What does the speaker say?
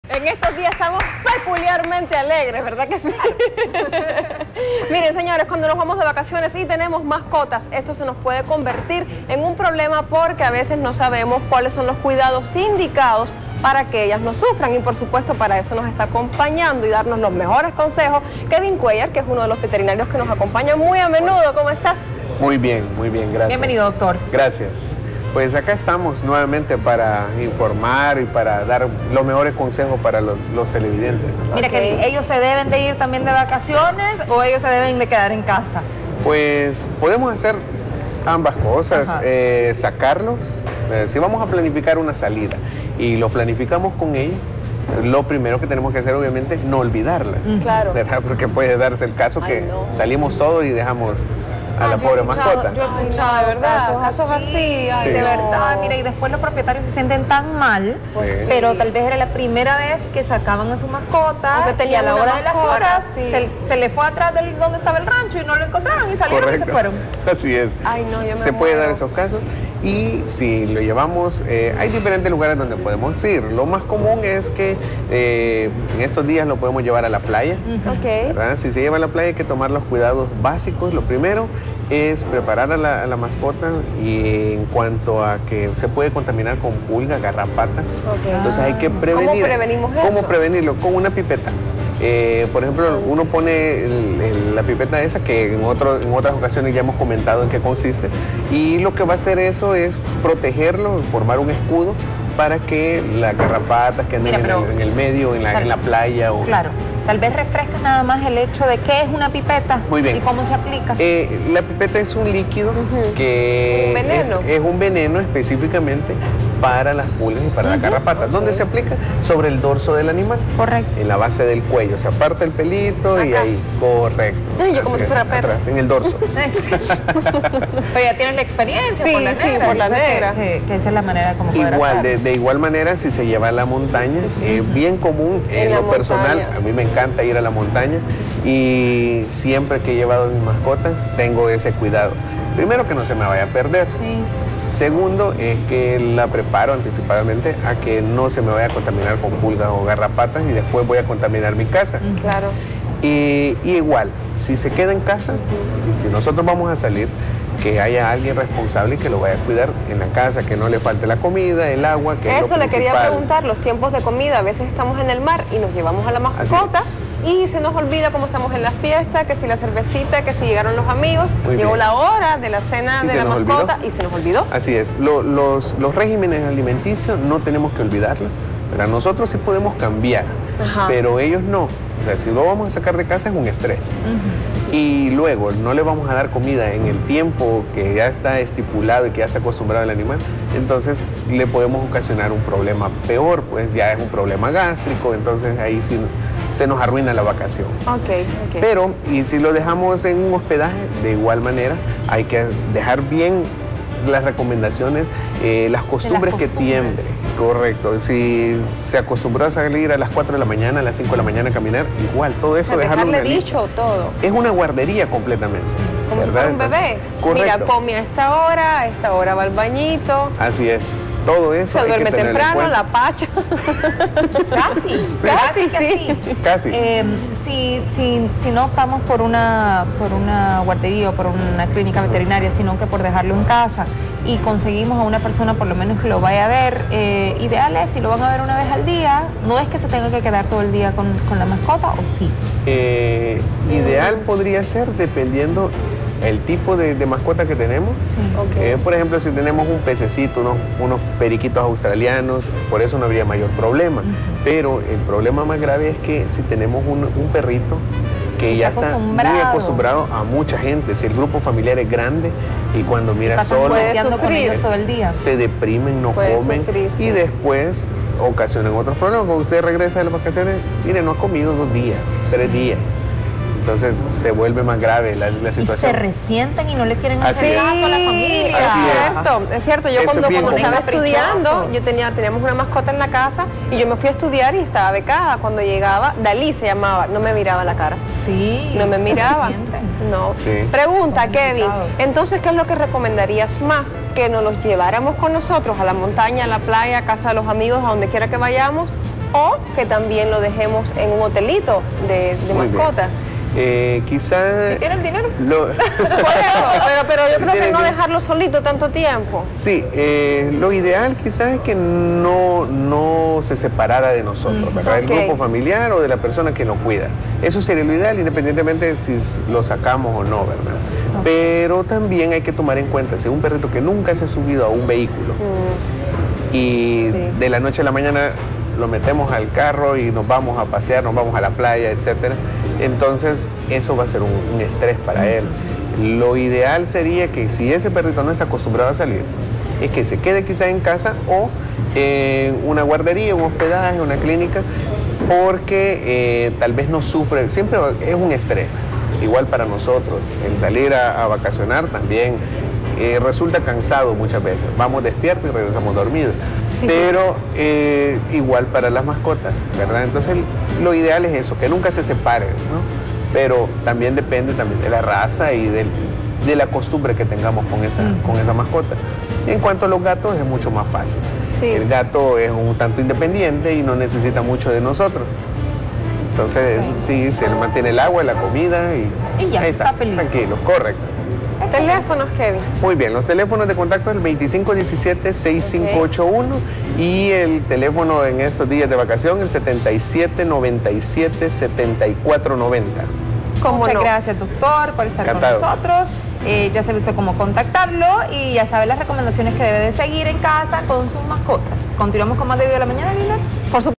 En estos días estamos peculiarmente alegres, ¿verdad que sí? Miren, señores, cuando nos vamos de vacaciones y tenemos mascotas, esto se nos puede convertir en un problema porque a veces no sabemos cuáles son los cuidados indicados para que ellas no sufran, y por supuesto para eso nos está acompañando y darnos los mejores consejos Kevin Cuellar, que es uno de los veterinarios que nos acompaña muy a menudo. ¿Cómo estás? Muy bien, gracias. Bienvenido, doctor. Gracias. Pues acá estamos nuevamente para informar y para dar los mejores consejos para los televidentes. Mira, que ellos se deben de ir también de vacaciones o ellos se deben de quedar en casa. Pues podemos hacer ambas cosas, sacarlos. Si vamos a planificar una salida y lo planificamos con ellos, lo primero que tenemos que hacer obviamente es no olvidarla. Claro. ¿Verdad? Porque puede darse el caso que salimos todos y dejamos a la pobre mascota. Yo he escuchado de verdad, casos así, ay, de no. verdad. Mira, y después los propietarios se sienten tan mal, Pues pero tal vez era la primera vez que sacaban a su mascota Porque y a tenían la una hora de las mascota, horas sí. se le fue atrás de donde estaba el rancho y no lo encontraron y salieron y se fueron. Así es. Ay, no, yo me se puede dar muero. esos casos. Y si lo llevamos, hay diferentes lugares donde podemos ir. Lo más común es que en estos días lo podemos llevar a la playa. Ok. ¿Verdad? Si se lleva a la playa hay que tomar los cuidados básicos. Lo primero es preparar a la mascota, y en cuanto a que se puede contaminar con pulgas, garrapatas. Ok. Entonces hay que prevenir. ¿Cómo prevenimos eso? ¿Cómo prevenirlo? Con una pipeta. Por ejemplo, uno pone la pipeta esa, que en otras ocasiones ya hemos comentado en qué consiste, y lo que va a hacer eso es protegerlo, formar un escudo para que las garrapatas que anden en el medio, en la playa o... Claro, tal vez refrescas nada más el hecho de qué es una pipeta. Muy bien. Y cómo se aplica. La pipeta es un líquido que ¿Un veneno? es un veneno específicamente para las pulgas y para las garrapatas. ¿Dónde se aplica? Sobre el dorso del animal. Correcto. En la base del cuello. Se aparta el pelito y Acá. ahí. Correcto. Ay, yo como Así si fuera es, perro. atrás, en el dorso. Pero ya tienen la experiencia Sí, por la sí, negra. por la Yo sé negra. que esa es la manera como poder Igual, hacerlo. de igual manera, si se lleva a la montaña, bien común, En en la lo personal, montaña, a mí me encanta ir a la montaña, y siempre que he llevado mis mascotas, tengo ese cuidado. Primero, que no se me vaya a perder. Sí. Segundo, es que la preparo anticipadamente a que no se me vaya a contaminar con pulgas o garrapatas, y después voy a contaminar mi casa. Claro. Y igual, si se queda en casa, y si nosotros vamos a salir, que haya alguien responsable y que lo vaya a cuidar en la casa, que no le falte la comida, el agua, que es Eso lo le quería principal. preguntar, los tiempos de comida. A veces estamos en el mar y nos llevamos a la mascota y se nos olvida cómo estamos en la fiesta, que si la cervecita, que si llegaron los amigos. Muy Llegó bien. la hora de la cena ¿Y de se la nos mascota olvidó? y se nos olvidó. Así es, los regímenes alimenticios no tenemos que olvidarlos, pero nosotros sí podemos cambiar, Ajá. pero ellos no. O sea, si lo vamos a sacar de casa es un estrés. Y luego no le vamos a dar comida en el tiempo que ya está estipulado y que ya está acostumbrado el animal, entonces le podemos ocasionar un problema peor, pues ya es un problema gástrico, entonces ahí sí se nos arruina la vacación. Ok. Pero, y si lo dejamos en un hospedaje, de igual manera, hay que dejar bien las recomendaciones, las costumbres que tiene. Correcto. Si se acostumbró a salir a las 4 de la mañana, a las 5 de la mañana a caminar, igual, todo eso, O sea, dejarlo en dejarle la lista. dicho todo. Es una guardería completamente. Como si ¿verdad? fuera un bebé. Correcto. Mira, come a esta hora va al bañito. Así es. Todo eso Se hay que duerme tenerlo en temprano, cuenta. la pacha. Casi que sí. Casi. Si no optamos por una guardería o por una clínica veterinaria, sino que por dejarlo en casa y conseguimos a una persona por lo menos que lo vaya a ver, ideal es, si lo van a ver una vez al día, no es que se tenga que quedar todo el día con la mascota, ¿o sí? Ideal podría ser dependiendo el tipo de mascota que tenemos. Sí. Por ejemplo, si tenemos un pececito, unos periquitos australianos, por eso no habría mayor problema. Pero el problema más grave es que si tenemos un perrito que ya está muy acostumbrado a mucha gente, si el grupo familiar es grande y cuando mira Pasan solo, jugueteando con sufrir. ellos todo el día. se deprimen, no Puede comen, sufrir, sí. y después ocasionan otros problemas. Cuando usted regresa de las vacaciones, mire, no ha comido 2 días, 3 días. Entonces se vuelve más grave la Y se situación. resienten y no le quieren Así hacer es. caso a la familia. Así Es cierto. Yo Eso cuando es bien común. estaba estudiando, Caprichoso. teníamos una mascota en la casa y yo me fui a estudiar y estaba becada. Cuando llegaba, Dalí se llamaba, no me miraba la cara. Sí. No me se miraba. resienten. No. Sí. Pregunta, Son Kevin. delicados. Entonces, ¿qué es lo que recomendarías más? ¿Que nos los lleváramos con nosotros a la montaña, a la playa, a casa de los amigos, a donde quiera que vayamos? o que también lo dejemos en un hotelito de mascotas. Quizás... ¿Si tiene el dinero? Por eso, pero yo creo que no dejarlo solito tanto tiempo. Sí, lo ideal quizás es que no se separara de nosotros, ¿verdad? El grupo familiar o de la persona que lo cuida. Eso sería lo ideal, independientemente de si lo sacamos o no, ¿verdad? Pero también hay que tomar en cuenta, si es un perrito que nunca se ha subido a un vehículo y de la noche a la mañana lo metemos al carro y nos vamos a pasear, nos vamos a la playa, etcétera, entonces eso va a ser un estrés para él. Lo ideal sería que si ese perrito no está acostumbrado a salir, es que se quede quizá en casa o en una guardería, un hospedaje, una clínica, porque tal vez no sufre, siempre es un estrés, igual para nosotros, el salir a vacacionar también resulta cansado muchas veces, vamos despiertos y regresamos dormidos, pero igual para las mascotas, ¿verdad? Entonces lo ideal es eso, que nunca se separen, ¿no? Pero también depende también de la raza y de la costumbre que tengamos con esa mascota. En cuanto a los gatos es mucho más fácil. El gato es un tanto independiente y no necesita mucho de nosotros. Entonces sí, se le mantiene el agua, la comida y ya, ahí está feliz. Tranquilo, correcto. Teléfonos, Kevin. Muy bien, los teléfonos de contacto es el 2517-6581 y el teléfono en estos días de vacación el 7797-7490. Muchas gracias, doctor, por estar con nosotros. Ya sabe usted cómo contactarlo y ya sabe las recomendaciones que debe de seguir en casa con sus mascotas. Continuamos con más de Viva la Mañana, Lina. Por supuesto.